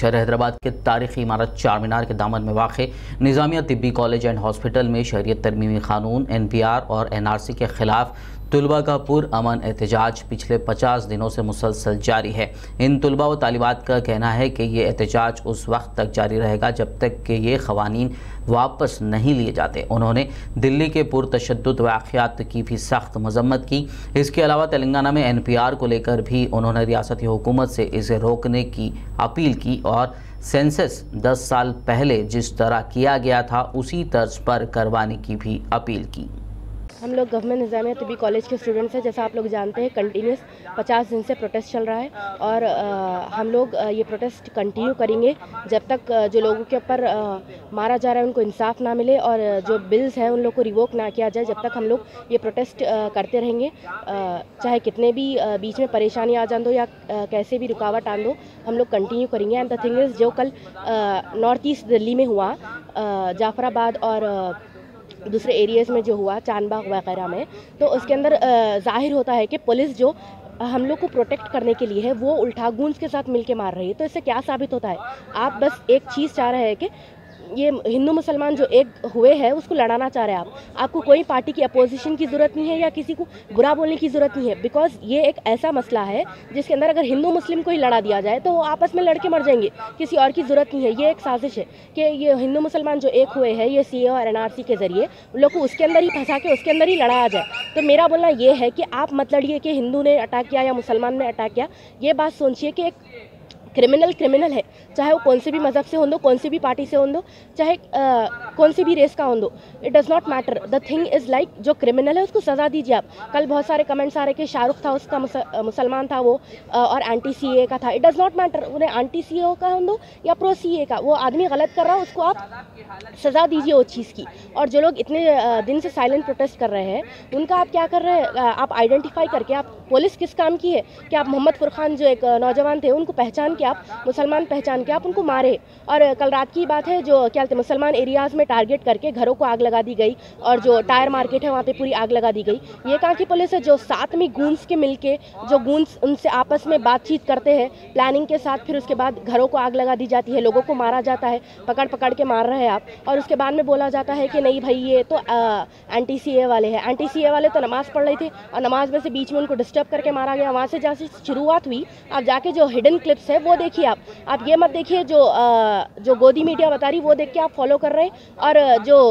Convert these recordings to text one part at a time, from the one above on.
शहर हैदराबाद के तारीखी इमारत चार मीनार के दामन में वाक़ Nizamia Tibbi college and hospital में शहरियत तरमीमी कानून NPR और NRC के ख़िलाफ़ तलबा का पुरअमन एहतजाज पिछले 50 दिनों से मुसलसल जारी है। इन तलबा व तालिबात का कहना है कि ये एहतजाज उस वक्त तक जारी रहेगा जब तक कि ये क़वानीन वापस नहीं लिए जाते। उन्होंने दिल्ली के पुरतशद्दुद वाक़यात की भी सख्त मजम्मत की। इसके अलावा तेलंगाना में NPR को लेकर भी उन्होंने रियासती हुकूमत से इसे रोकने की अपील की और सेंसस 10 साल पहले जिस तरह किया गया था उसी तर्ज पर करवाने की भी अपील की। हम लोग गवर्नमेंट निज़ामिया तिब्बी कॉलेज के स्टूडेंट्स हैं। जैसा आप लोग जानते हैं, कंटिन्यूस 50 दिन से प्रोटेस्ट चल रहा है और हम लोग ये प्रोटेस्ट कंटिन्यू करेंगे जब तक जो लोगों के ऊपर मारा जा रहा है उनको इंसाफ ना मिले और जो बिल्स हैं उन लोग को रिवोक ना किया जाए। जब तक हम लोग ये प्रोटेस्ट करते रहेंगे, चाहे कितने भी बीच में परेशानी आ जान दो या कैसे भी रुकावट आन दो, हम लोग कंटिन्यू करेंगे। एंड द थिंग इज़, जो कल नॉर्थ ईस्ट दिल्ली में हुआ, जाफराबाद और दूसरे एरियाज़ में जो हुआ, चांदबाग वगैरह में, तो उसके अंदर जाहिर होता है कि पुलिस जो हम लोग को प्रोटेक्ट करने के लिए है वो उल्टा गूंज के साथ मिलके मार रही है। तो इससे क्या साबित होता है? आप बस एक चीज़ चाह रहे हैं कि ये हिंदू मुसलमान जो एक हुए हैं उसको लड़ाना चाह रहे हैं। आपको कोई पार्टी की अपोजिशन की ज़रूरत नहीं है या किसी को बुरा बोलने की ज़रूरत नहीं है, बिकॉज ये एक ऐसा मसला है जिसके अंदर अगर हिंदू मुस्लिम को ही लड़ा दिया जाए तो वो आपस में लड़के मर जाएंगे, किसी और की ज़रूरत नहीं है। ये एक साजिश है कि ये हिंदू मुसलमान जो एक हुए हैं ये CA और NRC के ज़रिए उन लोग को उसके अंदर ही फंसा के उसके अंदर ही लड़ाया जाए। तो मेरा बोलना ये है कि आप मत लड़िए कि हिंदू ने अटैक किया या मुसलमान ने अटैक किया। ये बात सोचिए कि एक क्रिमिनल है, चाहे वो कौन से भी मज़हब से हो दो, कौन सी भी पार्टी से हो दो, चाहे कौन सी भी रेस का हो दो, it does not matter. The thing is like, जो क्रिमिनल है उसको सज़ा दीजिए आप। कल बहुत सारे कमेंट्स आ रहे कि शाहरुख था, उसका मुसलमान था वो और एंटी CA का था। इट डज़ नॉट मैटर, उन्हें एंटी CA का हो दो या प्रो CA का, वो आदमी गलत कर रहा है, उसको आप सज़ा दीजिए उस चीज़ की। और जो लोग इतने दिन से साइलेंट प्रोटेस्ट कर रहे हैं उनका आप क्या कर रहे हैं? आप आइडेंटिफाई करके, आप पुलिस किस काम की है कि आप मोहम्मद फुरखान जो एक नौजवान थे उनको पहचान के, आप मुसलमान पहचान के आप उनको मारे। और कल रात की बात है, जो क्या कहते हैं, मुसलमान एरियाज़ में टारगेट करके घरों को आग लगा दी गई और जो टायर मार्केट है वहाँ पे पूरी आग लगा दी गई। ये कहाँ की पुलिस है जो साथ में गूंज के मिलके, जो गूंज उनसे आपस में बातचीत करते हैं प्लानिंग के साथ, फिर उसके बाद घरों को आग लगा दी जाती है, लोगों को मारा जाता है, पकड़ के मार रहे हैं आप। और उसके बाद में बोला जाता है कि नहीं भाई ये तो एंटी CA वाले हैं। एंटी CA वाले तो नमाज़ पढ़ रहे थे और नमाज में से बीच में उनको डिस्टर्ब करके मारा गया। वहाँ से जहाँ से शुरुआत हुई, आप जाके जो हिडन क्लिप्स है वो देखिए। आप ये मत देखिए जो गोदी मीडिया बता रही वो देख के आप फॉलो कर रहे हैं, और जो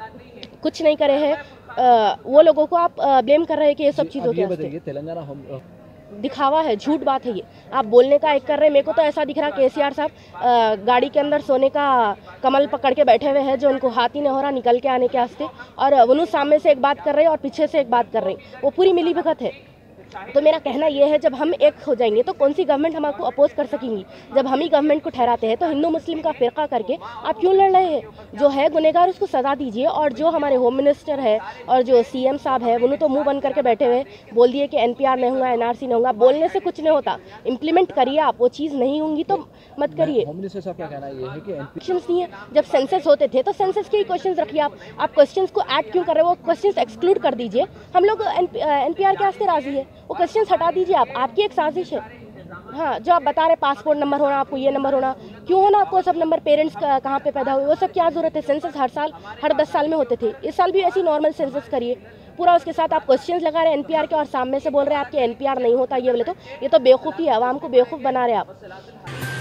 कुछ नहीं करे हैं वो लोगों को आप ब्लेम कर रहे हैं कि ये सब चीज़ों के वास्ते। तेलंगाना दिखावा है, झूठ बात है ये। आप बोलने का एक कर रहे हैं। मेरे को तो ऐसा दिख रहा है KCR साहब गाड़ी के अंदर सोने का कमल पकड़ के बैठे हुए हैं, जो उनको हाथ ही नहीं हो रहा निकल के आने के वास्ते, और उन्होंने सामने से एक बात कर रहे हैं और पीछे से एक बात कर रहे हैं। वो पूरी मिली भगत है। तो मेरा कहना यह है, जब हम एक हो जाएंगे तो कौन सी गवर्नमेंट हमको अपोज कर सकेंगी? जब हम ही गवर्नमेंट को ठहराते हैं तो हिंदू मुस्लिम का फ़िरका करके आप क्यों लड़ रहे हैं? जो है गुनहगार उसको सज़ा दीजिए। और जो हमारे होम मिनिस्टर है और जो CM साहब है उन्होंने तो मुंह बंद करके बैठे हुए बोल दिए कि NPR नहीं होगा, NRC नहीं होगा। बोलने से कुछ नहीं होता, इम्प्लीमेंट करिए आप। वो चीज़ नहीं होंगी तो मत करिए। होम मिनिस्टर साहब का कहना ये है कि क्वेश्चंस नहीं है। जब सेंसस होते थे तो सेंसस के ही क्वेश्चंस रखिए आप क्वेश्चंस को ऐड क्यों कर रहे हो? वो क्वेश्चंस एक्सक्लूड कर दीजिए। हम लोग NPR के वास्ते राजी है, वो क्वेश्चंस हटा दीजिए। आपकी एक साजिश है। हाँ, जो आप बता रहे पासपोर्ट नंबर होना, आपको ये नंबर होना, क्यों होना आपको सब नंबर? पेरेंट्स कहाँ पे पैदा हुए, वो सब क्या जरूरत है? सेंसस हर 10 साल में होते थे, इस साल भी ऐसी नॉर्मल सेंसस करिए पूरा। उसके साथ आप क्वेश्चंस लगा रहे हैं NPR के और सामने से बोल रहे हैं आपके NPR नहीं होता ये बोले, तो ये तो बेवकूफ़ी है, आवाम को बेवकूफ़ बना रहे हैं आप।